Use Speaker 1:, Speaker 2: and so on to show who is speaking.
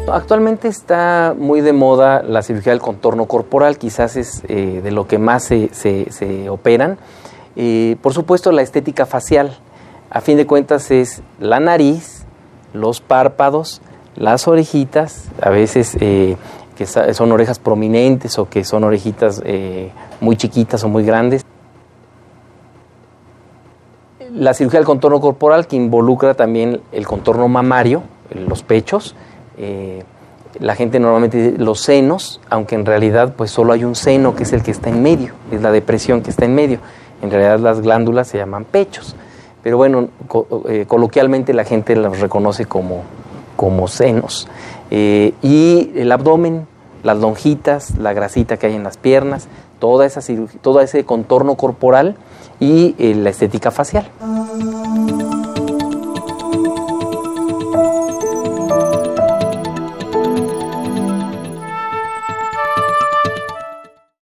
Speaker 1: Actualmente está muy de moda la cirugía del contorno corporal, quizás es de lo que más se operan. Por supuesto, la estética facial, a fin de cuentas, es la nariz, los párpados, las orejitas, a veces que son orejas prominentes o que son orejitas muy chiquitas o muy grandes. La cirugía del contorno corporal, que involucra también el contorno mamario, los pechos, la gente normalmente dice los senos, aunque en realidad pues solo hay un seno que es el que está en medio, es la depresión que está en medio. En realidad las glándulas se llaman pechos, pero bueno, coloquialmente la gente los reconoce como senos. Y el abdomen, las lonjitas, la grasita que hay en las piernas, todo ese contorno corporal y la estética facial.